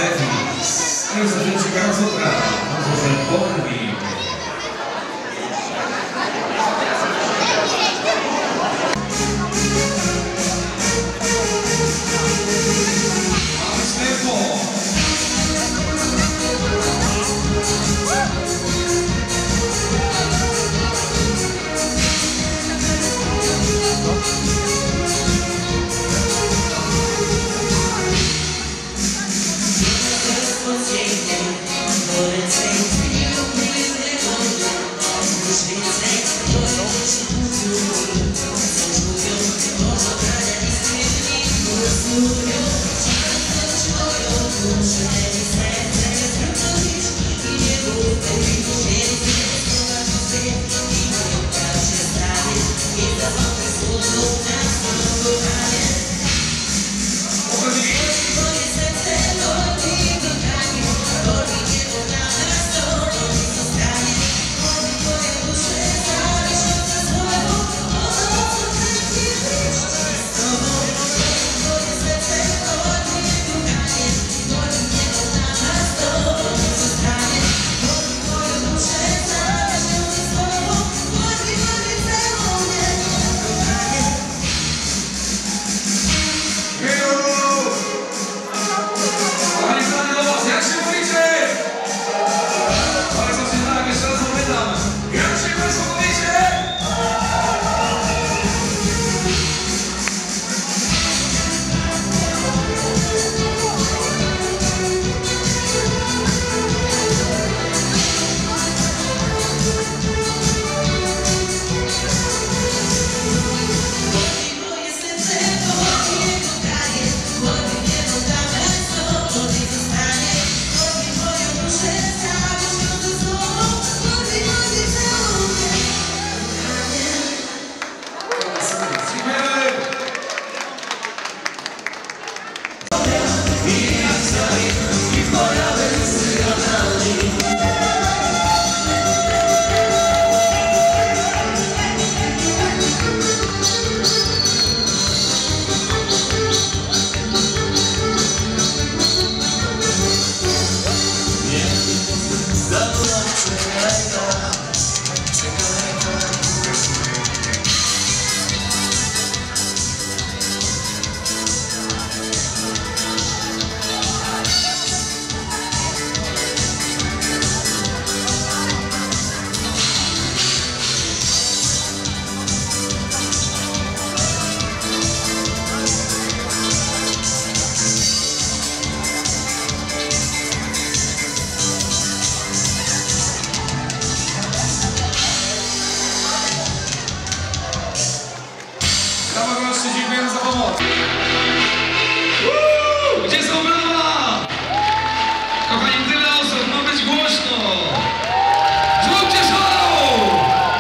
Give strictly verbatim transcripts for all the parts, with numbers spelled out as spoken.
Davis. A już zaczęcie Gazotra. Może Bormi. Dziękujemy za pomoc. Uuu, gdzie są brawa? Kochani, tyle osób, ma być głośno. Zróbcie show!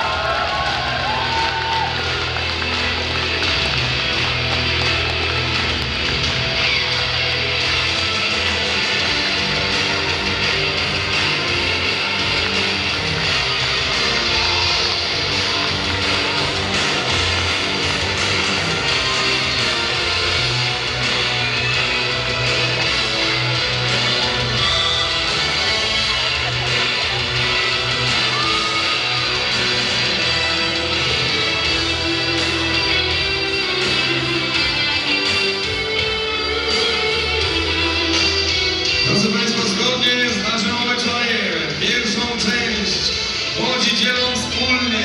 Proszę Państwa, zgodnie z naszym obyczajem, pierwszą część Łodzi dzielą wspólnie,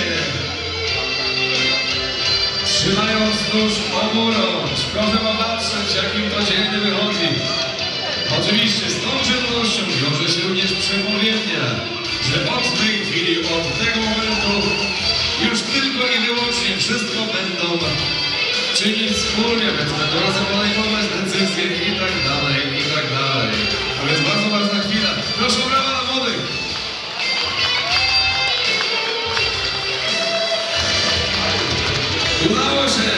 trzymając nóż oburącz. Proszę popatrzeć, jakim to dzielnie wychodzi. Oczywiście z tą czynnością wiąże się również przepowiednia, że od tej chwili, od tego momentu już tylko i wyłącznie wszystko będą czynić wspólnie, więc będą razem podejmować decyzje i tak dalej, i tak dalej. A więc bardzo ważna chwila. Proszę o brawa dla młodych. Udało się!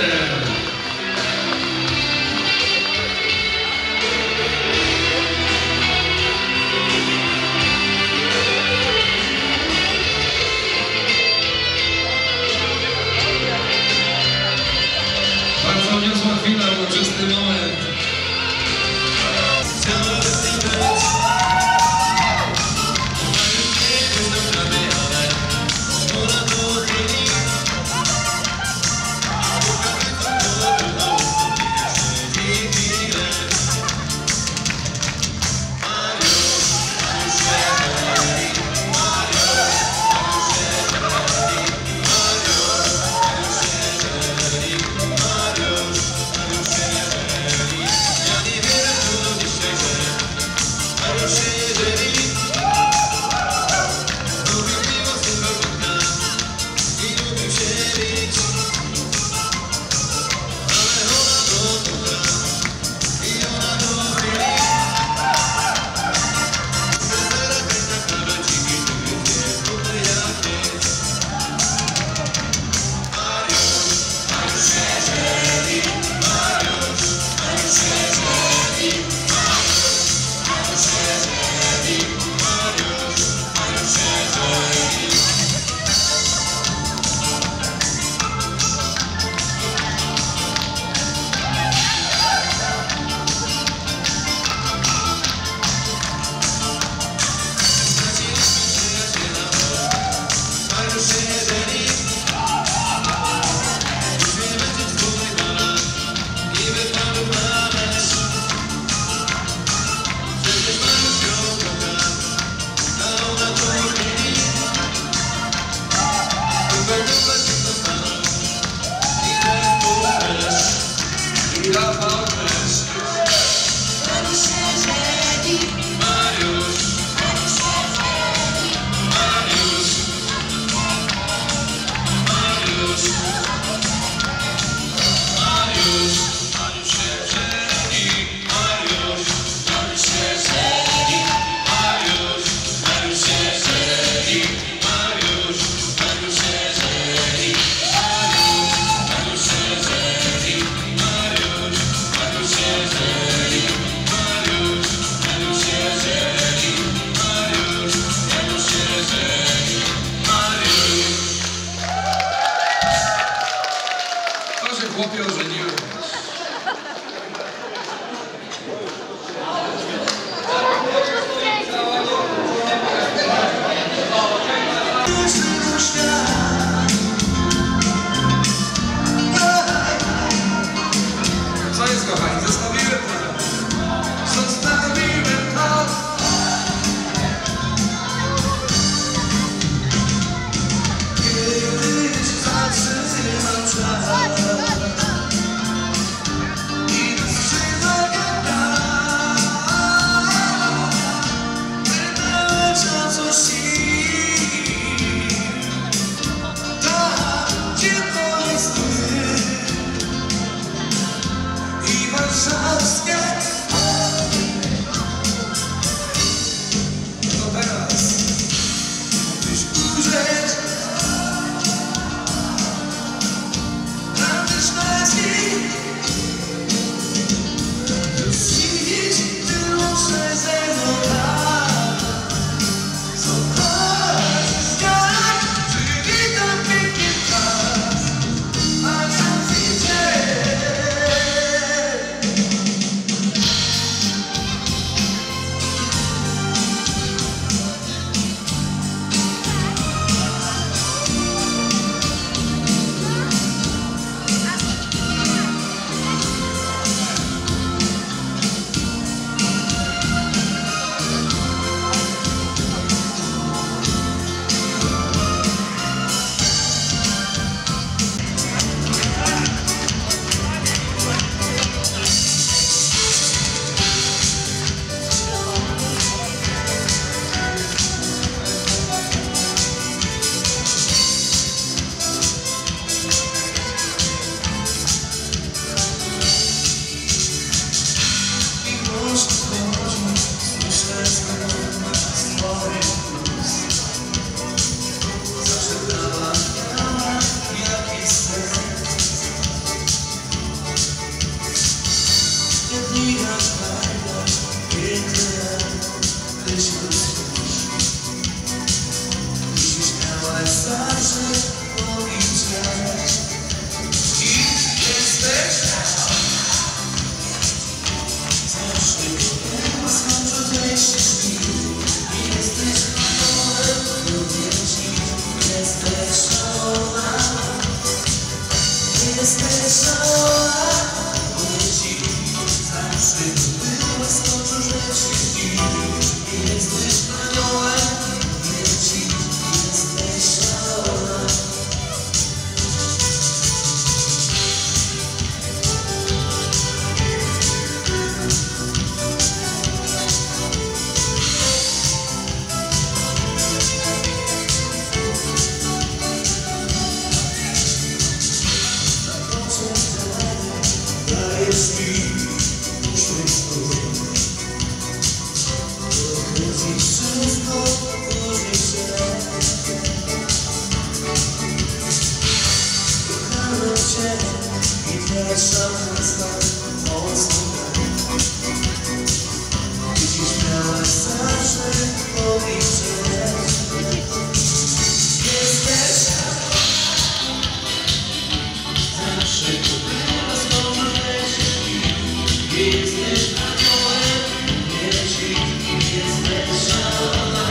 Bardzo uniosła chwila, uroczysty moment. Wszystko powtórzy się. Kocham Cię i pierwsza miasta mocno. Dziś miałaś zawsze powiedzieć. Jesteś zawsze kochana znowu leci. Jesteś aniołem leci. Jesteś szalona.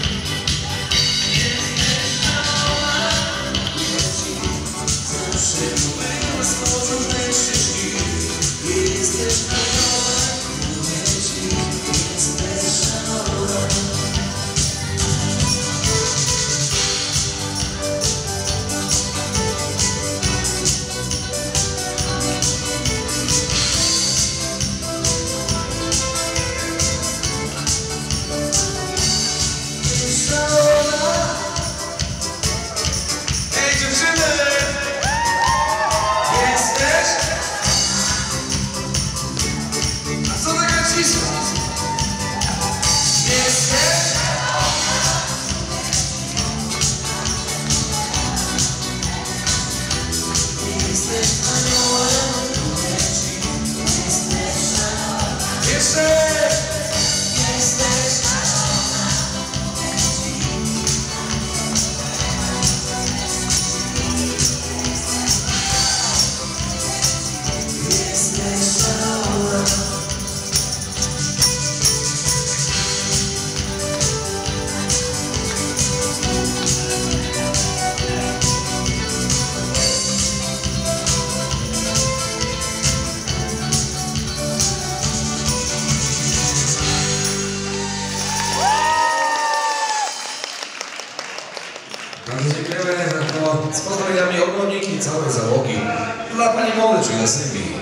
Jesteś szalona. Leci. Zawsze kochana znowu leci. Jesteś aniołem leci. Jesteś szalona. Ej, dziewczyny! Jesteś? A co taka cisza? Jesteś? Jesteś aniołem leci. Jesteś szalona. Jeszcze! Jesteś Jesteś szalona. Bardzo dziękujemy. Z pozdrowieniami ogólniki całej załogi dla pani Mody, czyli Sylwii.